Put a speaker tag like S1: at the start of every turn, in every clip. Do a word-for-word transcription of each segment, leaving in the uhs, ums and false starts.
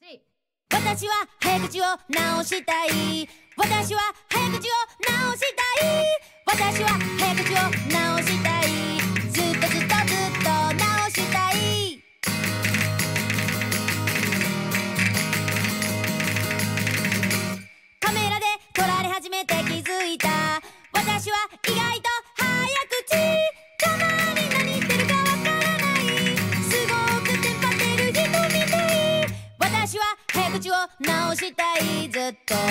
S1: 私は早口を直したい。私は早口を直したい。私は早口を直したい。ずっとずっとずっと直したい。カメラで撮られ始めて気づいた。私は意外と早口。たまに何言ってるかわからない。すごくテンパってる人みたい。私は早口を直したい。ずっと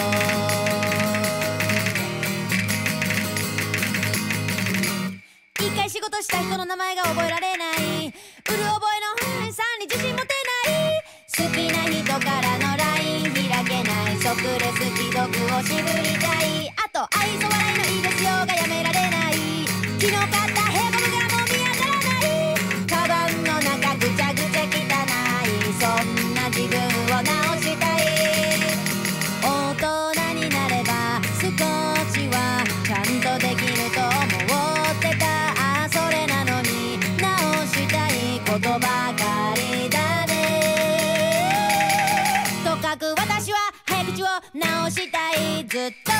S1: 一回仕事した人の名前が覚えられない。うる覚えのさんに自信持てない。好きな人からの ライン 開けない。即レス既読を渋りたい。あと愛想笑いのいいですよがやめられない。昨日買ったヘアゴムがもう見当たらない。カバンの中ぐちゃぐちゃ汚い。そんな自分を直したい。大人になれば少しはちゃんとできると思ってた。あ、それなのに直したいことばかりだね。とかく私は早口を直したい。ずっと